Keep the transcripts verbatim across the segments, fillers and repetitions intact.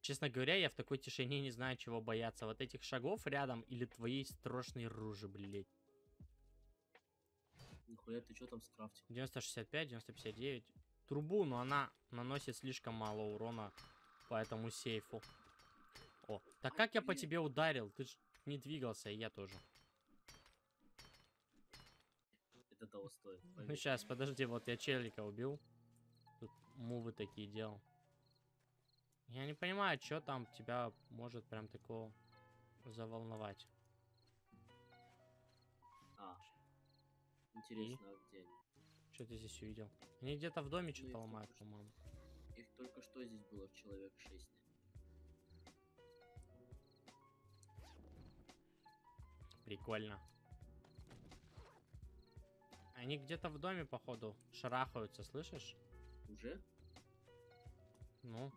Честно говоря, я в такой тишине не знаю, чего бояться. Вот этих шагов рядом или твоей страшной ружи, блядь. Нихуя, ты что там скрафтил? девяносто шестьдесят пять, девяносто пятьдесят девять. Трубу, но она наносит слишком мало урона по этому сейфу. О, так как я по тебе ударил? Ты ж не двигался, и я тоже. Это того стоит. Поверь. Ну сейчас, подожди, вот я челика убил. Тут мувы такие делал. Я не понимаю, что там тебя может прям такого заволновать. А. Интересно, а где они? Что ты здесь увидел? Они где-то в доме Ну, что-то их ломают, только что- по-моему. Их только что здесь было человек шесть. Прикольно. Они где-то в доме, походу, шарахаются, слышишь? Уже? Ну,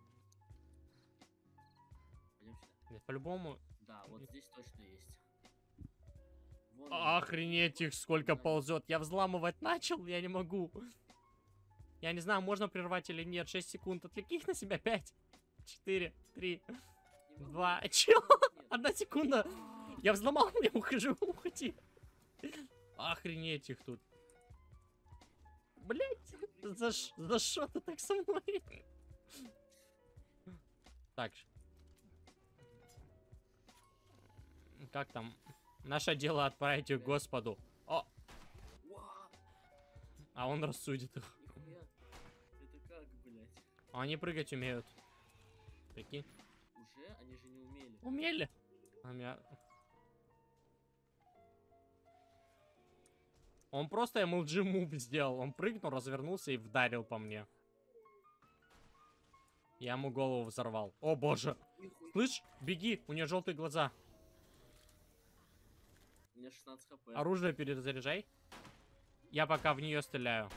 Пойдем сюда. нет, по-любому... Да, вот здесь точно есть. Вон Охренеть их сколько ползет. Я взламывать начал, я не могу. Я не знаю, можно прервать или нет. шесть секунд. Отвлеки их на себя. пять, четыре, три, два. Чё? Одна секунда. Я взломал, я ухожу. Уходи. Охренеть их тут. Блять, за, ш... за что ты так со мной? Так. Как там? Наше дело отправить их к Господу. О! А он рассудит их. Нихуя. Это как, блять? А они прыгать умеют. Прикинь. Уже? Они же не умели. Умели? А меня... Он просто эм эл джи мув сделал. Он прыгнул, развернулся и вдарил по мне. Я ему голову взорвал. О боже! Нихуя. Слышь, беги, у нее желтые глаза. У меня шестнадцать хп. Оружие перезаряжай. Я пока в нее стреляю.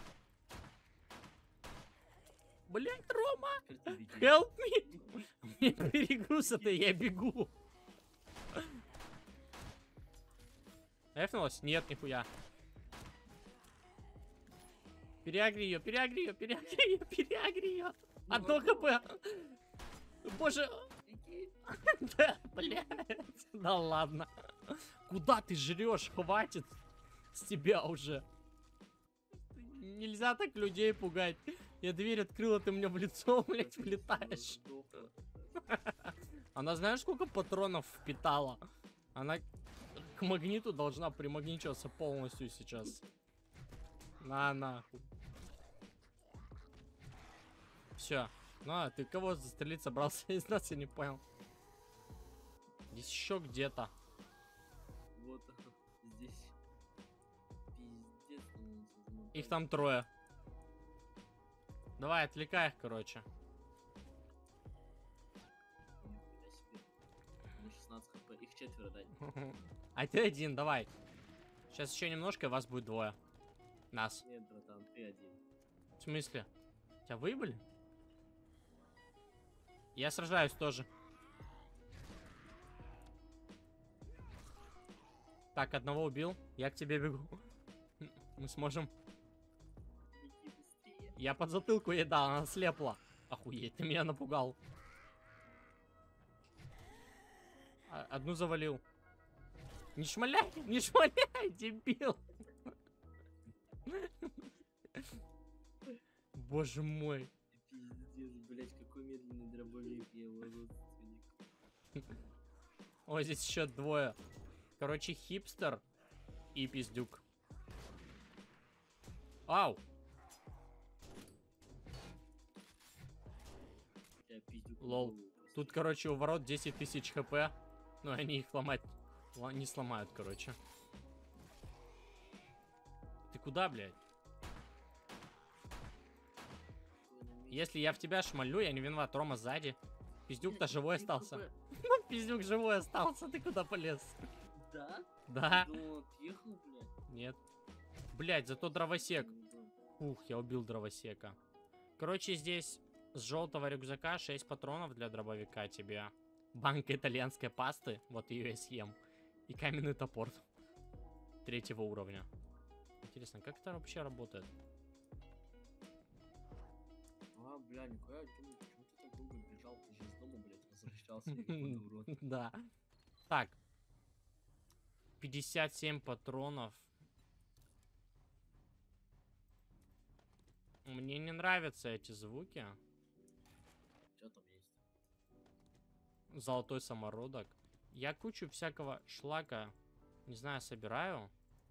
Блять, Рома! Теперь ты беги. Help me! Мне перегруз это, я бегу. Эфнулась? Нет, нихуя. Переагри ее, переагри ее, переагри ее, переагри ее. Одно хп. Боже. Да, блядь. Да ладно. Куда ты жрешь? Хватит с тебя уже. Нельзя так людей пугать. Я дверь открыла, ты мне в лицо, блядь, влетаешь. Она знаешь, сколько патронов впитала? Она к магниту должна примагничиваться полностью сейчас. На, нахуй. Все. Ну, а ты кого застрелить собрался из нас, я не понял. Здесь еще где-то. Вот здесь. Пиздец. Их там трое. Давай, отвлекай их, короче. Нихуя себе. У меня шестнадцать хп. Их четверо, дай. А ты один, давай. Сейчас еще немножко, и вас будет двое. Нас. Нет, братан, ты один. В смысле? Тебя выебали? Я сражаюсь тоже. Так, одного убил. Я к тебе бегу. Мы сможем. Беги быстрее. Я под затылку ей дал, она слепла. Охуеть, ты меня напугал. А, одну завалил. Не шмаляй, не шмаляй, дебил. Боже мой. Пиздец, блять, какой медленный дробовик, я его родственник. Ой, здесь еще двое. Короче, хипстер и пиздюк. Ау. Я пиздюк. Лол. Тут, короче, у ворот десять тысяч хп. Но они их ломать не сломают, короче. Ты куда, блядь? Если я в тебя шмалю, я не виноват. Рома сзади. Пиздюк-то живой остался. Ну, пиздюк живой остался. Ты куда полез? Да? Да. Ну, отъехал, блядь. Нет. Блядь, зато дровосек. Ух, я убил дровосека. Короче, здесь с желтого рюкзака шесть патронов для дробовика тебе. Банка итальянской пасты. Вот ее я съем. И каменный топор. Третьего уровня. Интересно, как это вообще работает? А, бля, нихуя, почему ты так кругу бежал, ты же из дома, блядь, возвращался, ебаный урод. Да. Так. пятьдесят семь патронов. Мне не нравятся эти звуки. Что там есть? Золотой самородок. Я кучу всякого шлака, не знаю, собираю.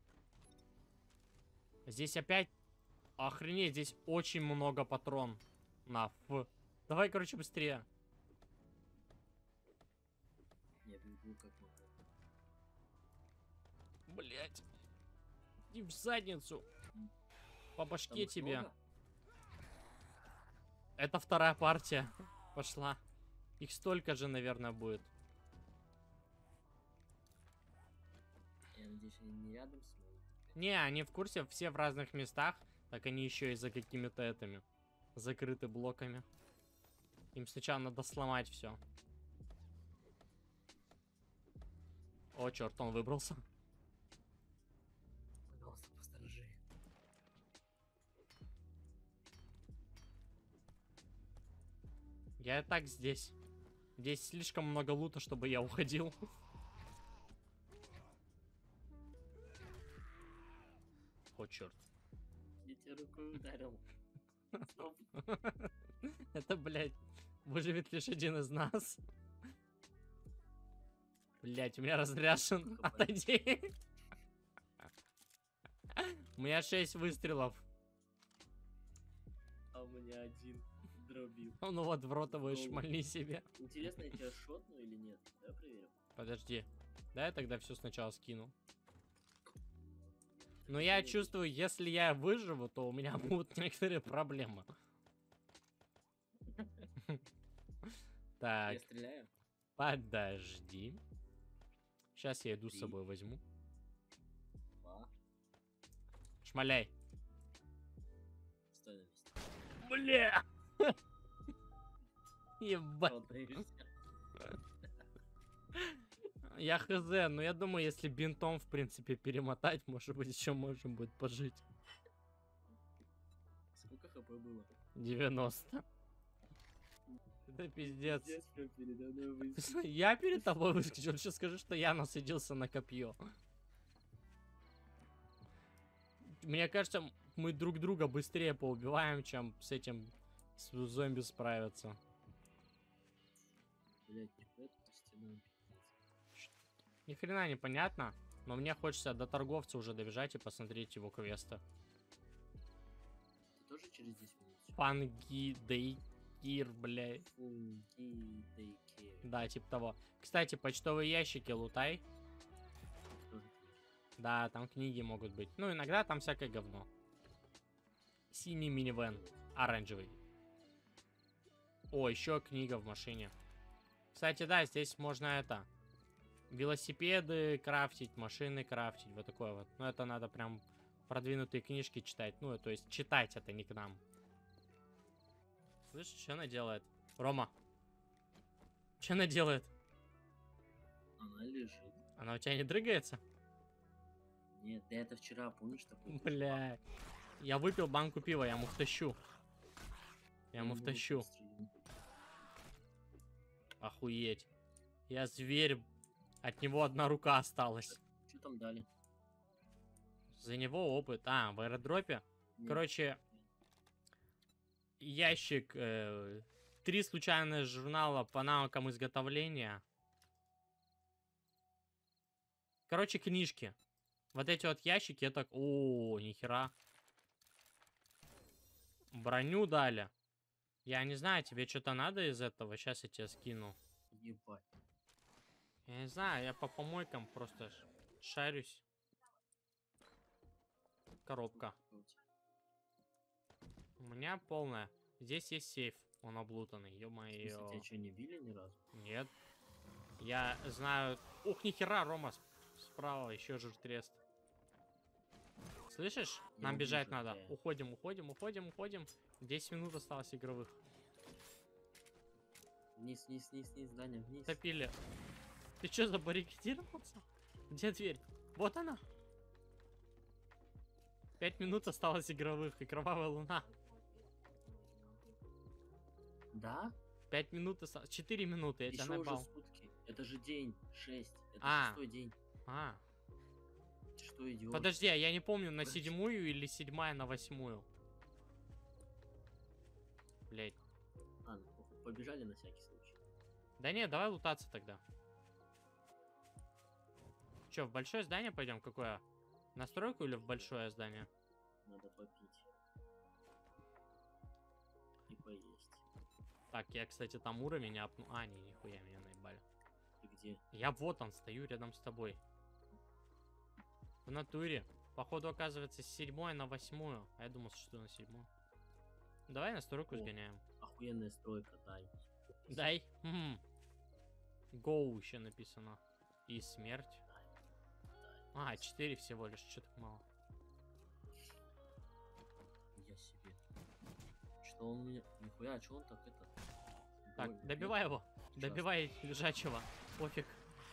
Здесь опять... Охренеть, здесь очень много патрон. На, ф. Давай, короче, быстрее. Я бегу как могу. Блять. И в задницу. По Там башке их тебе. много? Это вторая партия. Пошла. Их столько же, наверное, будет. Я надеюсь, они не рядом с мной. Не, они в курсе, все в разных местах. Так они еще и за какими-то этими. Закрыты блоками. Им сначала надо сломать все. О, черт, он выбрался. Пожалуйста, посторожи. Я и так здесь. Здесь слишком много лута, чтобы я уходил. О, черт. Я тебя рукой ударил. Стоп. Это, блядь, выживет лишь один из нас. Блядь, у меня разряжен. Отойди. У меня шесть выстрелов. А у меня один дробил. Ну вот, в рот его и Голову. шмальни себе. Интересно, я тебя шотну или нет? Давай проверим. Подожди. Да, я тогда все сначала скину. Но я чувствую, если я выживу, то у меня будут некоторые проблемы. Так, Я стреляю. подожди. Сейчас я иду с Три. собой возьму. Два. Шмаляй. Стой на месте. Бля! Ебать. Вот, проверишься. Я хз, но я думаю, если бинтом, в принципе, перемотать, может быть, еще можно будет пожить. Сколько хп было? девяносто. Это пиздец. Пиздец, прям передо мной выскочил. Я перед тобой выскочил, сейчас скажу, что я насадился на копье. Мне кажется, мы друг друга быстрее поубиваем, чем с этим с зомби справиться. Блять, нихуя тут стена. Ни хрена непонятно, но мне хочется до торговца уже добежать и посмотреть его квесты. Ты тоже через десять минут? Фанги Дейкир, блядь. Фунги дейкер. Да, типа того. Кстати, почтовые ящики лутай. Тоже книжка. Да, там книги могут быть. Ну, иногда там всякое говно. Синий минивэн. Оранжевый. О, еще книга в машине. Кстати, да, здесь можно это... Велосипеды крафтить, машины крафтить, вот такое вот. Но это надо прям продвинутые книжки читать. Ну, то есть читать это не к нам. Слышишь, что она делает? Рома. Что она делает? Она лежит. Она у тебя не дрыгается? Нет, да это вчера, помнишь, такой? Бля. Я выпил банку пива, я ему втащу. Я ему втащу. Охуеть. Я зверь. От него одна рука осталась. Что там дали? За него опыт. А, в аэродропе. Нет. Короче, ящик. Э, три случайных журнала по навыкам изготовления. Короче, книжки. Вот эти вот ящики, это... О, нихера. Броню дали. Я не знаю, тебе что-то надо из этого? Сейчас я тебе скину. Ебать. Я не знаю, я по помойкам просто ш- шарюсь. Коробка. У меня полная. Здесь есть сейф. Он облутанный. Если Ё-моё. тебя что, не били ни разу? Нет. Я знаю... Ух, нихера, Рома, с- справа еще жиртрест. Слышишь? Я Нам бежать вижу, надо. да. Уходим, уходим, уходим, уходим. десять минут осталось игровых. Вниз, вниз, вниз, вниз, Даня, вниз. Топили. Ты что, забаррикадировался? Где дверь? Вот она. Пять минут осталось игровых. И кровавая луна. Да? пять минут, четыре минуты, я тебя Еще уже наебал. сутки. Это же день шесть. Это А. шестой день. А, Ты что, идиот? подожди, а я не помню, на Подожди. седьмую или седьмая на восьмую. Блять. А, ну, похуй, побежали на всякий случай. Да не, давай лутаться тогда. Че, в большое здание пойдем? Какое? На стройку или в большое здание? Надо попить. И поесть. Так, я, кстати, там уровень апну. А, не, нихуя, меня наебали. Ты где? Я вот он, стою рядом с тобой. В натуре. Походу, оказывается, с седьмой на восьмую. А я думал, что на седьмую. Давай на стройку О. сгоняем. Охуенная стройка, дай. Дай. Хм. Гоу еще написано. И смерть. А, четыре всего лишь, что так мало. Я себе. Что он у меня... Нихуя, а что он так это... Так, Ой, добивай его. Сейчас. Добивай лежачего. Пофиг.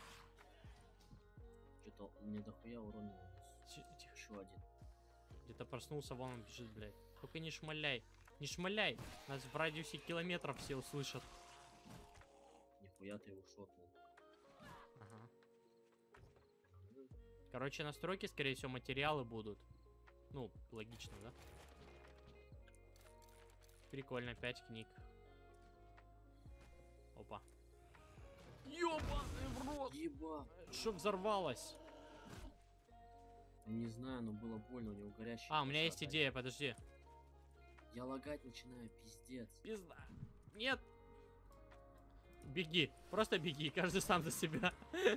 Что-то мне дохуя урона нанес. Ти- Тихо. Еще один. Где-то проснулся, вон он бежит, блядь. Только не шмаляй. Не шмаляй. Нас в радиусе километров все услышат. Нихуя ты его шотнул. Ага. Короче, настройки, скорее всего, материалы будут. Ну, логично, да? Прикольно, пять книг. Опа. Ёбаный в рот! Еба! Что взорвалось? Не знаю, но было больно, у него горящий. А, у меня глаза, есть дай. идея, подожди. Я лагать начинаю, пиздец. Пизда. Нет. Беги. Просто беги. Каждый сам за себя.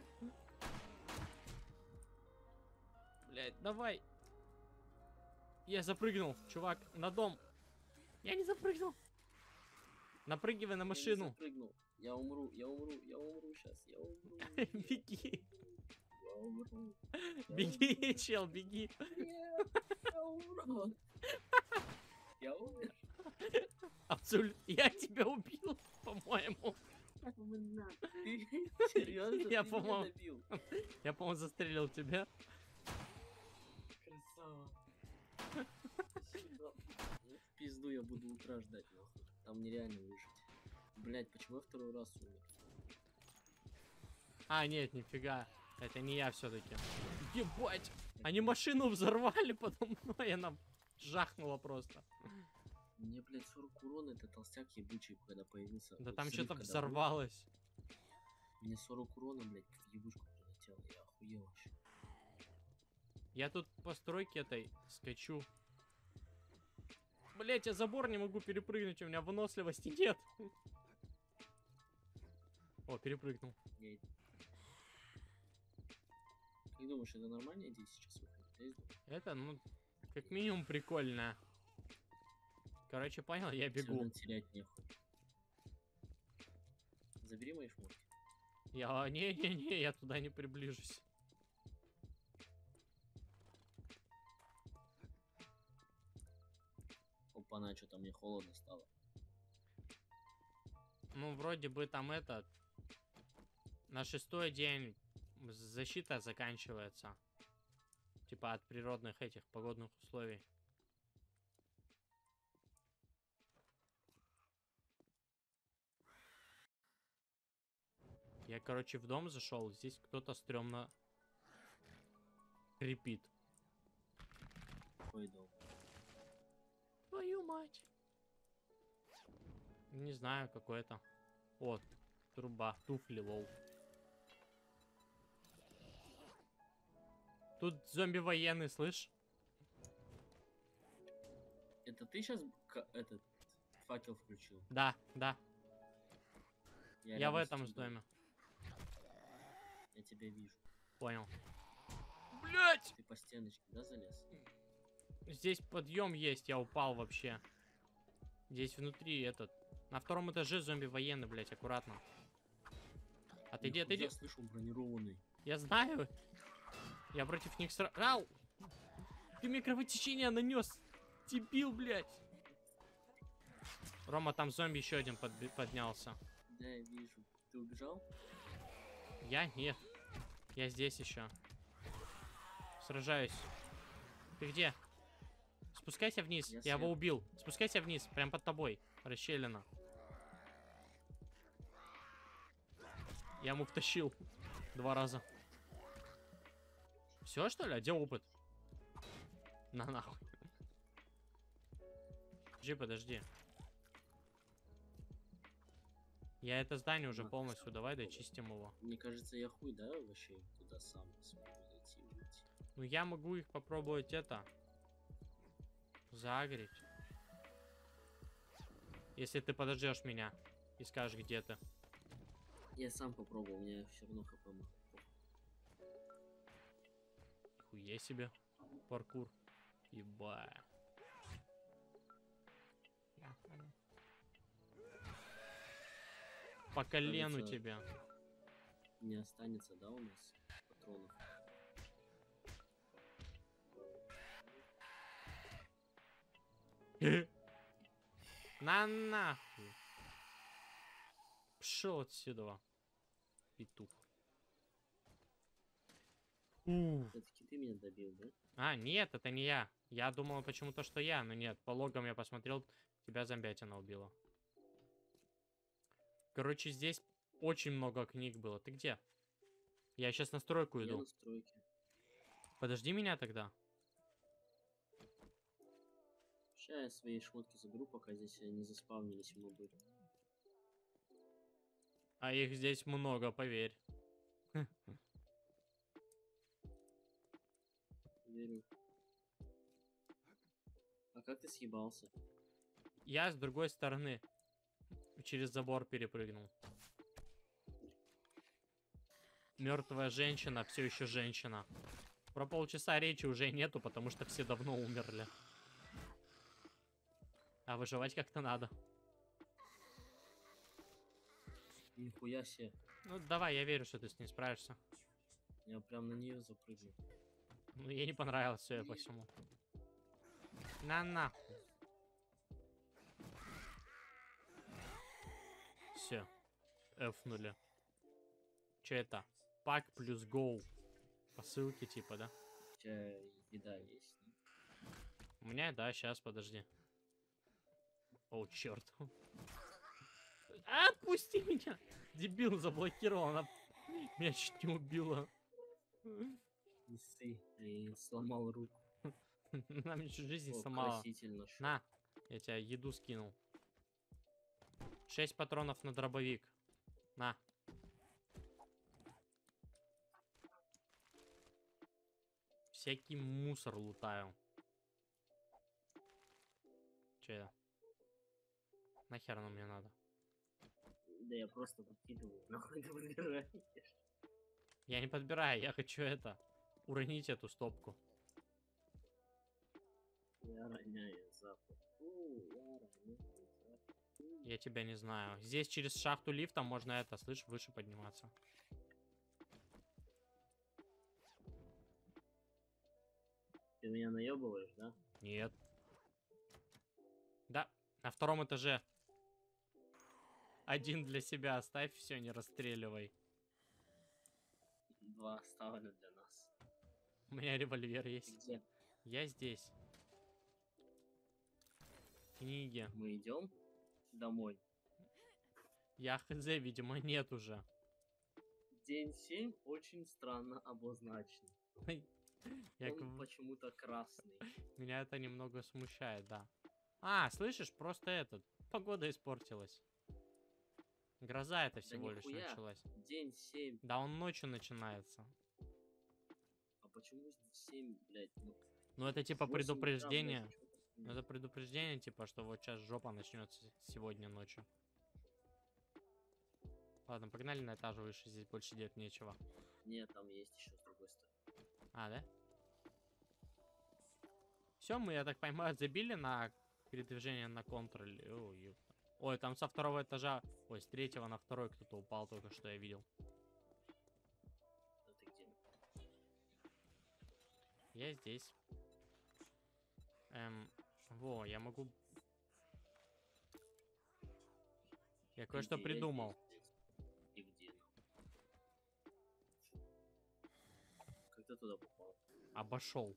Блять, давай. Я запрыгнул, чувак, на дом. Я не запрыгнул. Напрыгивай на Я не машину. запрыгнул. Я умру, я умру, я умру сейчас, я умру. Беги. Я умру. Я Беги, чел, беги. Нет, я умру. Я умер. Абсолютно. Я тебя убил, по-моему. Ты серьезно? Я, Ты меня по-моему- добил? Я, по-моему, застрелил тебя. Красава. Ну, в пизду я буду утра ждать, нахуй. Там нереально выжить. Блять, почему я второй раз умер? А, нет, нифига. Это не я все-таки. Ебать. Они машину взорвали подо мной, она жахнула просто. Мне, блядь, сорок урона, это толстяк ебучий, когда появился. Да Вот там взрыв, что-то когда был, взорвалось. Мне сорок урона, блядь, в ебучку прилетело, я охуел вообще. Я тут по стройке этой скачу. Блять, я забор не могу перепрыгнуть, у меня выносливости нет. О, перепрыгнул. Я... Как думаешь, это нормальная идея сейчас выходит? Я иду. Это, ну, как минимум прикольно. Короче, понял, я Всё бегу. равно терять нехуй. Забери мои шмотки. Я, не-не-не, я туда не приближусь. Опа-на, что-то мне холодно стало. Ну, вроде бы там это... На шестой день защита заканчивается. Типа от природных этих погодных условий. Я, короче, в дом зашел. Здесь кто-то стрёмно крепит. Какой дом? Твою мать. Не знаю, какой это. О, труба, туфли, лоу. Тут зомби военный, слышь? Это ты сейчас этот факел включил? Да, да. Я, рядом в с этом тобой. доме. Я тебя вижу. Понял. Блять! Ты по стеночке, да, залез? Здесь подъем есть, я упал вообще. Здесь внутри этот. На втором этаже зомби военный, блять, аккуратно. Отойди, отойди. Я слышу бронированный. Я знаю. Я против них сразу... Ау! Ты мне кровотечение нанес. Дебил, блядь. Рома, там зомби еще один подби- поднялся. Да, я вижу. Ты убежал? Я? Нет. Я здесь еще. Сражаюсь. Ты где? Спускайся вниз. Я Я его сверху. убил. Спускайся вниз. Прям под тобой. Расщелина. Я ему втащил два раза. Все, что ли? А где опыт? На нахуй. Подожди, подожди. Я это здание уже На. полностью, давай дочистим его. Мне кажется, я хуй, да, вообще туда сам смогу зайти и выйти. Ну я могу их попробовать это загреть. Если ты подождешь меня и скажешь, где ты. Я сам попробовал, у меня все равно хп мало. Хуе себе. Паркур. Еба. По колену Кажется, тебя. Не останется, да, у нас патронов? На нахуй. Пшел отсюда. Петух. Уф. Все-таки ты меня добил, да? А, нет, это не я. Я думал почему-то, что я, но нет. По логам я посмотрел, тебя зомбятина убила. Короче, здесь очень много книг было. Ты где? Я сейчас на стройку Я иду. на стройке. Подожди меня тогда. Сейчас я свои шмотки заберу, пока здесь не заспавнились мобы. А их здесь много, поверь. Верю. А как ты съебался? Я с другой стороны через забор перепрыгнул. Мертвая женщина, все еще женщина. Про полчаса речи уже нету, потому что все давно умерли. А выживать как-то надо. Нихуя себе. Ну давай, я верю, что ты с ней справишься. Я прям на нее запрыгнул. Ну ей не понравилось, все, по всему. На нахуй. Все. Эфнули. Че это? Пак плюс гоу. По ссылке типа, да? У тебя еда есть, да? У меня, да, сейчас, подожди. О, черт. Отпусти меня! Дебил заблокировал, она меня чуть не убила. Не ссы, и сломал руку. Она мне чуть жизнь О, сломала. красительно шо. На, я тебя еду скинул. Шесть патронов на дробовик. На. Всякий мусор лутаю. Че я? Нахер оно мне надо? Да я просто подкидываю, нахуй ты подбираешь. Я не подбираю, я хочу это. Уронить эту стопку. Я роняю запах. У, я роняю запах. Я тебя не знаю. Здесь через шахту лифта можно это, слышь, выше подниматься. Ты меня наебываешь, да? Нет. Да, на втором этаже. Один для себя оставь, все, не расстреливай. Два оставлю для нас. У меня револьвер Ты есть. где? Я здесь. Книги. Мы идем домой. Я хз, видимо, нет уже. День семь очень странно обозначен. Я Он к- почему-то красный. Меня это немного смущает, да. А, слышишь, просто этот. Погода испортилась. Гроза это всего лишь нихуя. началась. День семь. Да, он ночью начинается. А почему семь, блядь? Ну, Ну, это типа восемь утра, предупреждение. блядь, чё ты Ну, хуйня? это предупреждение, типа, что вот сейчас жопа начнется сегодня ночью. Ладно, погнали на этаж выше, здесь больше делать нечего. Нет, там есть еще с другой стороны. А, да? Все, мы, я так понимаю, забили на передвижение на контроле. Ой, ёпта. Ой, там со второго этажа, ой, с третьего на второй кто-то упал, только что я видел. А ты где? Я здесь. Эм, во, я могу... Я Ты кое-что где? Я придумал. здесь, блядь. И где? Как ты туда попал? Обошел.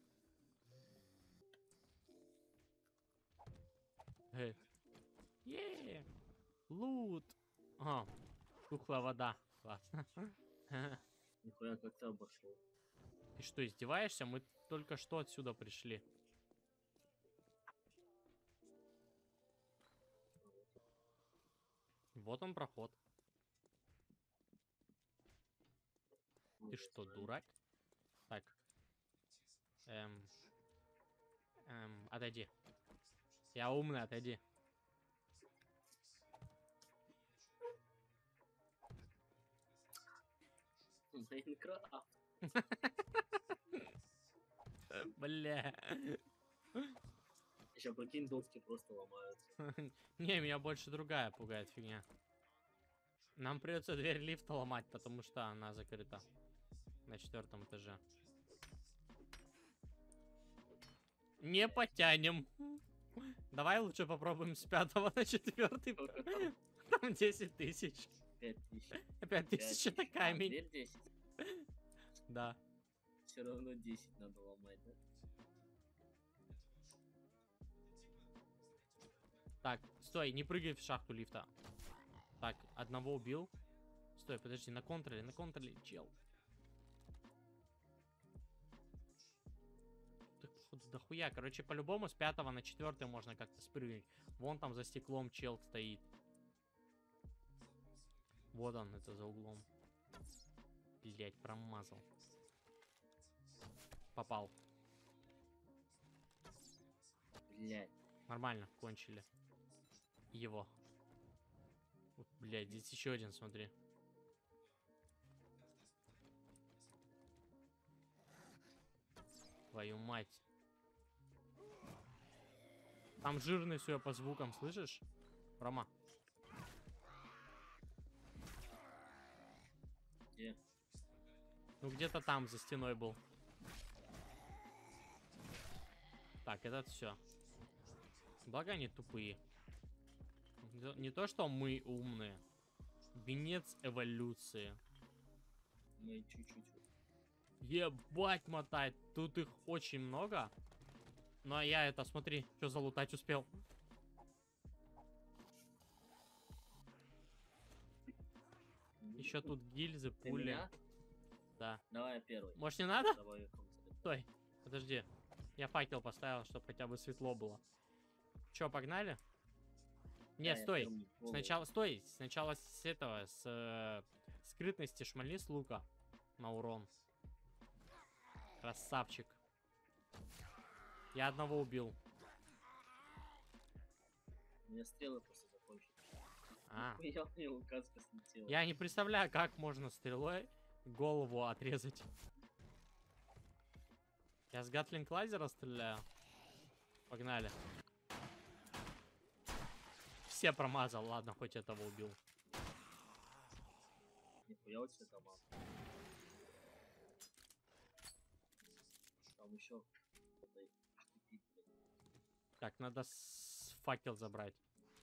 Э. Е, лут. А, тухлая вода. Классно. Нихуя как ты обошел. Ты что, издеваешься? Мы только что отсюда пришли. Вот он проход. Ты что, дурак? Так. Эм. Эм, отойди. Я умный, отойди. Майнкрафт. Бля. Еще прикинь, доски просто ломаются. Не, меня больше другая пугает фигня. Нам придется дверь лифта ломать, потому что она закрыта. На четвертом этаже. Не потянем. Давай лучше попробуем с пятого на четвертый. Сколько там? Там десять тысяч. Пять тысяч. Пять тысяч это А, камень. дверь десять? Да. Все равно десять надо ломать, да? Так, стой, не прыгай в шахту лифта. Так, одного убил. Стой, подожди, на контроле, на контроле, чел. Ты, походу, дохуя. Короче, по-любому с пятого на четвертый можно как-то спрыгнуть. Вон там за стеклом чел стоит. Вот он, это за углом. Блять, промазал. Попал. Блять. Нормально, кончили. Его. Блять, здесь еще один, смотри. Твою мать. Там жирный, судя по звукам, слышишь? Рома. Где? Ну где-то там за стеной был. Так, этот все. Благо они тупые. Не то, что мы умные. Венец эволюции. Мы чуть-чуть. Ебать мотает. Тут их очень много. Ну а я это, смотри, что залутать успел. Еще тут гильзы, Ты пули. меня? Да. Давай я первый. Может не надо? Давай я концерт. Стой, подожди. Я факел поставил, чтобы хотя бы светло было. Че, погнали? Нет, Да, я стой. первым не пробовал. Сначала, стой. Сначала с этого, с э, скрытности шмали с лука на урон. Красавчик. Я одного убил. У меня стрелы просто закончились. А. Я мне указка слетела. Я не представляю, как можно стрелой голову отрезать. Я с гатлинг лазера стреляю. Погнали. Все промазал, ладно, хоть этого убил. Нихуя у тебя дома. Там еще. Так, надо с факел забрать.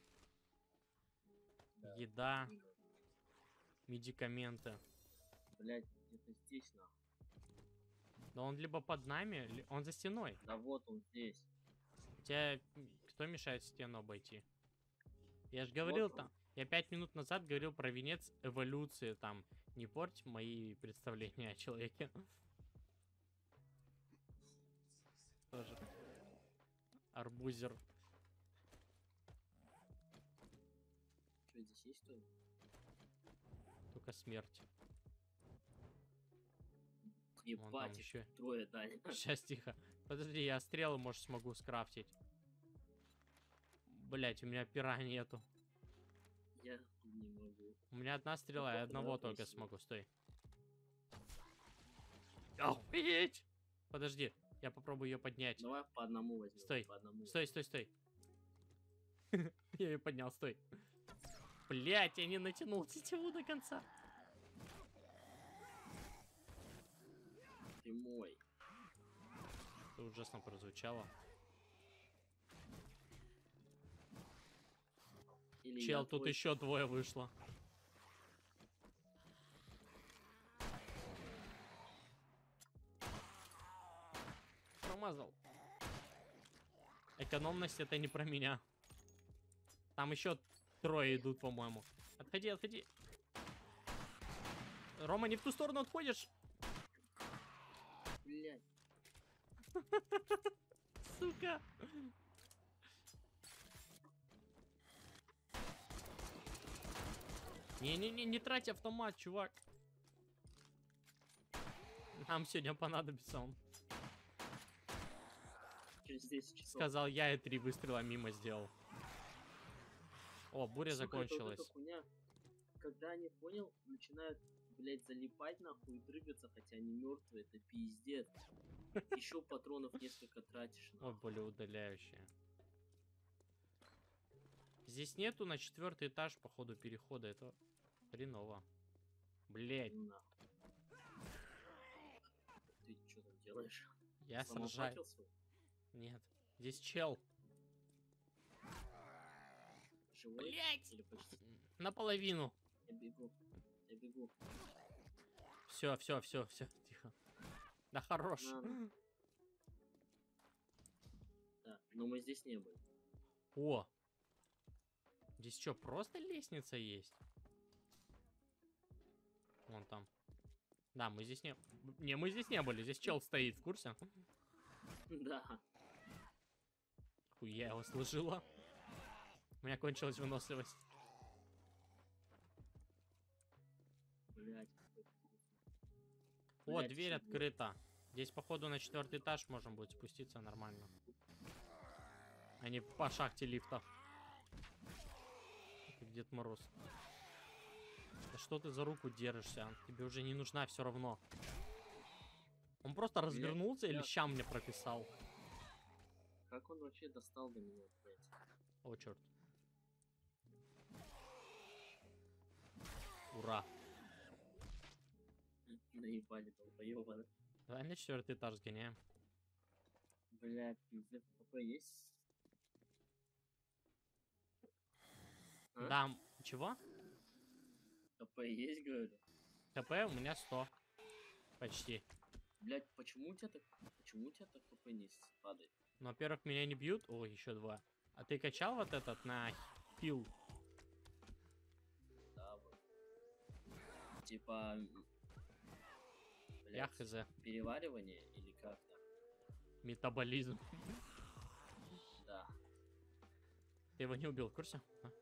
Да. Еда, медикаменты. Блять, где-то здесь нахуй. Но он либо под нами, ли- он за стеной. Да вот он здесь. Тебя кто мешает стену обойти? Я же говорил Вот он. там. Я пять минут назад говорил про венец эволюции. Там не порть мои представления о человеке. Тоже. Арбузер. Что, здесь есть что-нибудь? Только смерть. Вон там Ебать, их еще. трое дали. Сейчас тихо. Подожди, я стрелы, может, смогу скрафтить. Блять, у меня пера нету. Я не могу. У меня одна стрела, я Походу, одного да, только просил. смогу. Стой. Охуеть! Подожди, я попробую ее поднять. Давай по одному возьмем. Стой, По одному. Стой, стой, стой. Я ее поднял, стой. Блять, я не натянул тетиву до конца. Ты мой. Это ужасно прозвучало. Или Чел, я тут твой. еще двое вышло. Промазал. Экономность это не про меня. Там еще трое идут, по-моему. Отходи, отходи. Рома, не в ту сторону отходишь. Блять. Сука. Не-не-не, не трать автомат, чувак. Нам сегодня понадобится он. Через десять часов. Сказал я и три выстрела мимо сделал. О, буря Сука, это вот закончилась. эта хуйня. Когда они, понял, начинают, блять, залипать нахуй и дрыгаться, хотя они мертвые, это пиздец. Еще патронов несколько тратишь. Ой, более удаляющая. Здесь нету на четвертый этаж, походу, перехода. Это хреново. Блять, Нахуй. Ты что там делаешь? я Сломал сражаю. факел свой? Нет. Здесь чел. Живой? Блять! Или почти? Наполовину. Я бегу. Я бегу. Все, все, все, все, тихо. Да хорош. На, на. Да, но мы здесь не были. О! Здесь что, просто лестница есть? Вон там. Да, мы здесь не... Не, мы здесь не были. Здесь чел стоит, в курсе? Да. Хуя его служила. У меня кончилась выносливость. Блять. О, дверь открыта. Здесь, походу, на четвертый этаж можем будет спуститься нормально. А не по шахте лифта. Как Дед Мороз. Да что ты за руку держишься? Тебе уже не нужна все равно. Он просто развернулся и я- лещам мне прописал. Как он вообще достал до меня, блять? О, черт. Ура. Наебали долбоёба, да? Давай на четвертый этаж сгоняем. Блять, пиздец, какой есть? А? Да, м- чего? КП есть, говорю? КП у меня сто. Почти. Блять, почему у тебя так... Почему у тебя так КП не с- падает? Ну, во-первых, меня не бьют. О, еще два. А ты качал вот этот на хил? Да, вот. Типа... м, Я блядь, хз. переваривание или как-то? Метаболизм. Да. Ты его не убил, в курсе? А?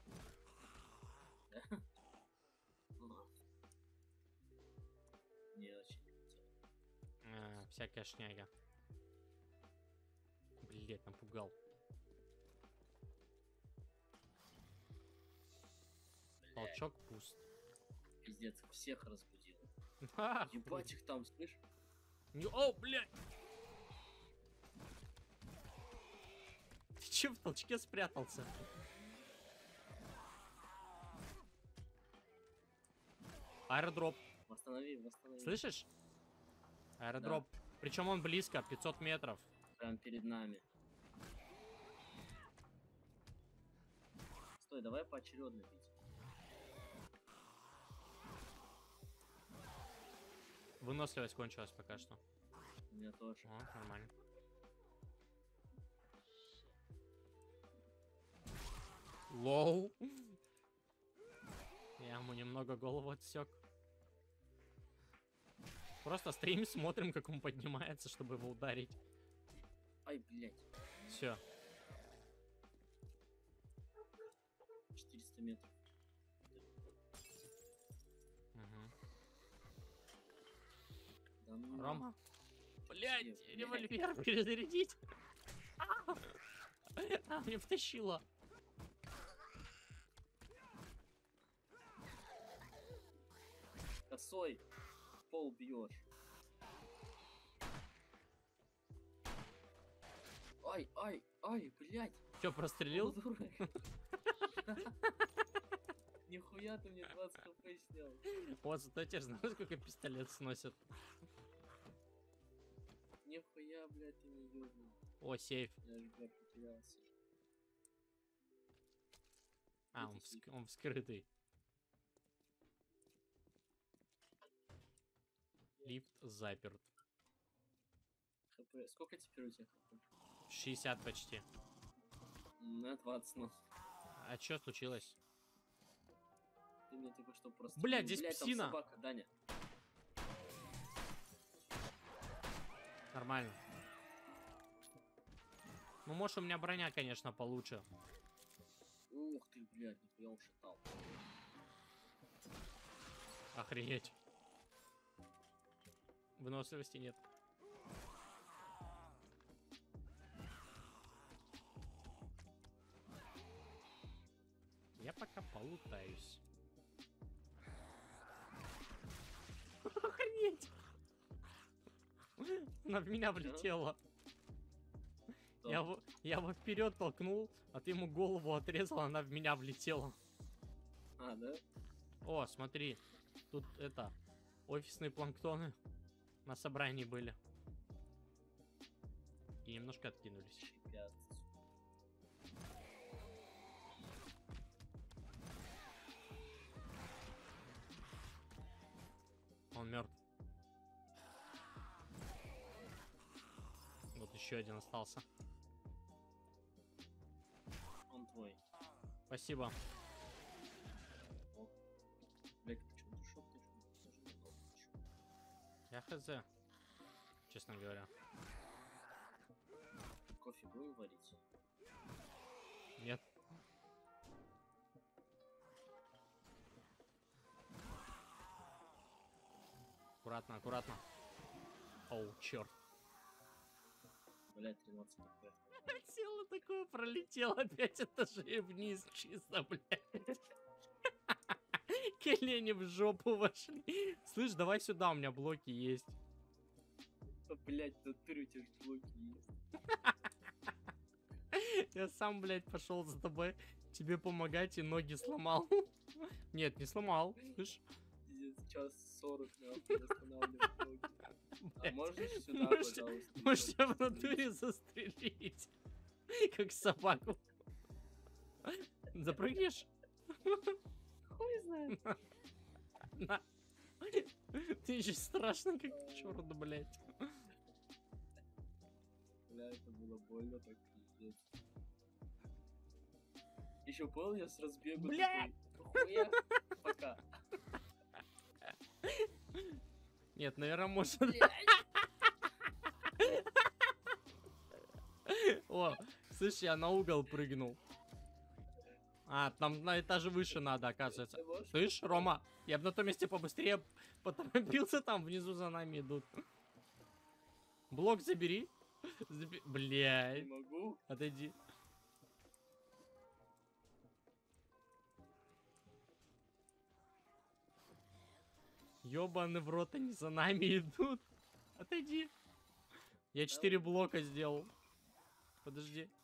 Ну, не очень хотел. А, всякая шняга. Блять, напугал. Блядь, Толчок пуст. пиздец, всех разбудил. А, Ебать их там, слышь? не- О, блядь! Ты че в толчке спрятался? Аэродроп. Восстанови, восстанови. Слышишь? Аэродроп. Причем он близко, пятьсот метров. Прям перед нами. Стой, давай поочередно бить. Выносливость кончилась пока что. У меня тоже. О, нормально. Лоу. Я ему немного голову отсек. Просто стоим, смотрим, как он поднимается, чтобы его ударить. Ай, блядь. Все. четыреста метров. Да ну, Рома. Блять, блядь. револьвер перезарядить. А, А, мне втащило. Косой. Пол бьешь. Ай, ай, ай, блядь. Че, прострелил? Дурак. Нихуя ты мне двадцать хп снял. Вот, зато теперь знаешь, сколько пистолет сносит. Нихуя, блядь, ты не ёбнул. О, сейф. Я же, блядь, потерялся. А, он, вск- он вскрытый. Лифт заперт. ХП. Сколько теперь у тебя хп? шестьдесят почти. На двадцать, ну. А что случилось? Ты мне только что просто... Блядь, здесь Блядь, там псина. собака, Даня. Нормально. Ну, может, у меня броня, конечно, получше. Ух ты, блядь, нихуя он шатал. Охренеть. Выносливости нет. Я пока полутаюсь. Охренеть! Она в меня влетела. Да. Я его, я его вперед толкнул, а ты ему голову отрезал, она в меня влетела. А, да? О, смотри, тут это, офисные планктоны на собрании были. И немножко откинулись. Чипят. Он мертв. Вот еще один остался. Он твой. Спасибо. О. Блядь, почему ты шоптаешь? Тоже не знал, почему. Я хз. Честно говоря. Кофе будем варить? Нет. Аккуратно, аккуратно. Оу, черт. Блядь, тринадцать хп. Тело такое пролетело пять этажей вниз чисто, блядь. Колени в жопу вошли. Слышь, давай сюда, у меня блоки есть. Да, блядь, в натуре у тебя ж блоки есть. Я сам, блядь, пошел за тобой тебе помогать и ноги сломал. Нет, не сломал, слышь. Пиздец, час сорок, нахуй, восстанавливать ноги. А Блядь, можешь сюда, можешь- пожалуйста? Можешь тебя в натуре застрелить. Как собаку. Запрыгнешь? Хуй знает. На. Ты еще страшно как черт, блядь. Бля, это было больно, так пиздец. Еще понял, я с разбегу Бля! такой, хуя, пока. Нет, наверное, может... Блядь. О, слышь, я на угол прыгнул. А, там на этаже выше надо, оказывается. Ты можешь? Слышь, Рома, я бы на том месте побыстрее поторопился, там внизу за нами идут. Блок забери. Заби... Не Блядь, могу. отойди. Ёбаный в рот, они за нами идут. Отойди. Я четыре блока сделал. Подожди.